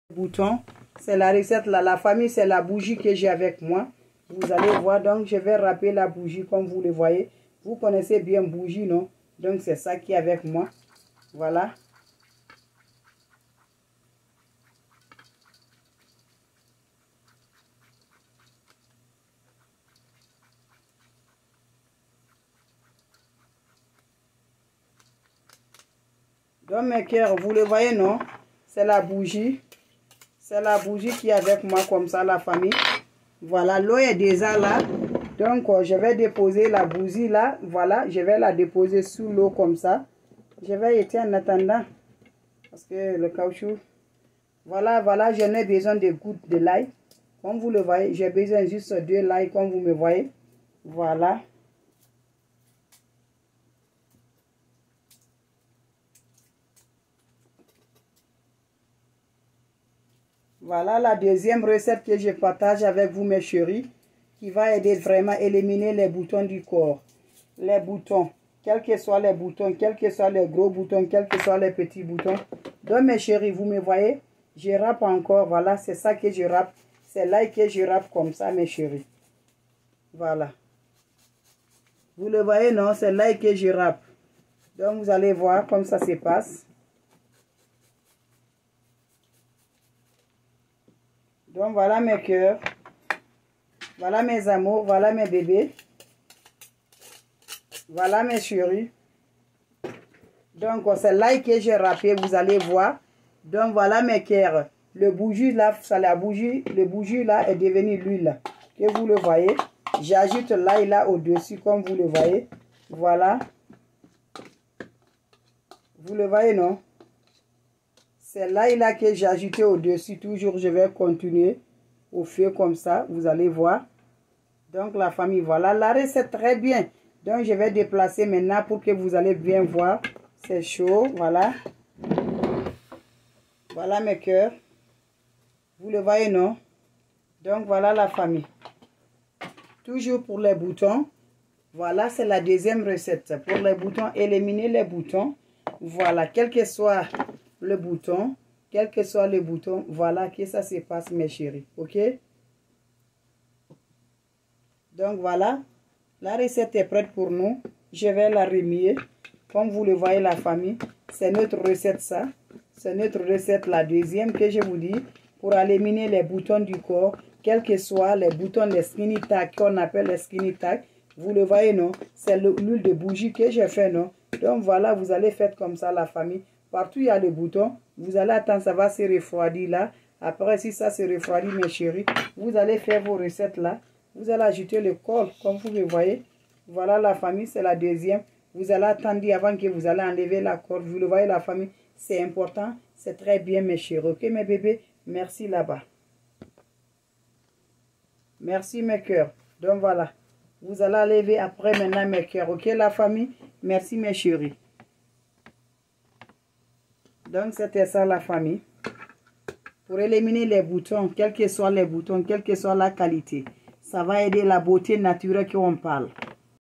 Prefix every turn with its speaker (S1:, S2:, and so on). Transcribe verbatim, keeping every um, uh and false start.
S1: Bouton, c'est la recette là. La famille, c'est la bougie que j'ai avec moi. Vous allez voir, donc je vais râper la bougie comme vous le voyez. Vous connaissez bien bougie, non? Donc c'est ça qui est avec moi. Voilà. Donc mes cœurs, vous le voyez, non? C'est la bougie. C'est la bougie qui est avec moi comme ça, la famille. Voilà, l'eau est déjà là. Donc, euh, je vais déposer la bougie là. Voilà, je vais la déposer sous l'eau comme ça. Je vais éteindre en attendant. Parce que le caoutchouc. Voilà, voilà, j'en ai besoin de gouttes de l'ail. Comme vous le voyez, j'ai besoin juste de l'ail comme vous me voyez. Voilà. Voilà la deuxième recette que je partage avec vous, mes chéris, qui va aider vraiment à éliminer les boutons du corps. Les boutons, quels que soient les boutons, quels que soient les gros boutons, quels que soient les petits boutons. Donc, mes chéris, vous me voyez, je râpe encore. Voilà, c'est ça que je râpe. C'est là que je râpe comme ça, mes chéris. Voilà. Vous le voyez, non? C'est là que je râpe. Donc, vous allez voir comme ça se passe. Donc, voilà mes cœurs. Voilà mes amours. Voilà mes bébés. Voilà mes chéris. Donc, c'est là que j'ai râpé. Vous allez voir. Donc, voilà mes cœurs. Le bougie là, ça, la bougie, le bougie là est devenu l'huile. Que vous le voyez. J'ajoute l'ail là au-dessus comme vous le voyez. Voilà. Vous le voyez, non? C'est l'ail là que j'ai ajouté au-dessus. Toujours, je vais continuer au feu comme ça. Vous allez voir. Donc, la famille, voilà. La recette très bien. Donc, je vais déplacer maintenant pour que vous allez bien voir. C'est chaud, voilà. Voilà mes cœurs. Vous le voyez, non? Donc, voilà la famille. Toujours pour les boutons. Voilà, c'est la deuxième recette. Pour les boutons, éliminer les boutons. Voilà, quel que soit le bouton, quel que soit le bouton, voilà que ça se passe, mes chéris. Ok? Donc, voilà. La recette est prête pour nous. Je vais la remuer. Comme vous le voyez, la famille, c'est notre recette, ça. C'est notre recette, la deuxième que je vous dis, pour éliminer les boutons du corps, quels que soient les boutons, les skinny tack, qu'on appelle les skinny tack. Vous le voyez, non? C'est l'huile de bougie que j'ai fait, non? Donc, voilà, vous allez faire comme ça, la famille. Partout, il y a les boutons. Vous allez attendre, ça va se refroidir là. Après, si ça se refroidit, mes chéris, vous allez faire vos recettes là. Vous allez ajouter le col, comme vous le voyez. Voilà la famille, c'est la deuxième. Vous allez attendre avant que vous allez enlever la corde. Vous le voyez, la famille, c'est important. C'est très bien, mes chéris. Ok, mes bébés? Merci là-bas. Merci, mes cœurs. Donc, voilà. Vous allez enlever après maintenant, mes cœurs. Ok, la famille? Merci, mes chéris. Donc, c'était ça, la famille. Pour éliminer les boutons, quels que soient les boutons, quelle que soit la qualité. Ça va aider la beauté naturelle qu'on parle.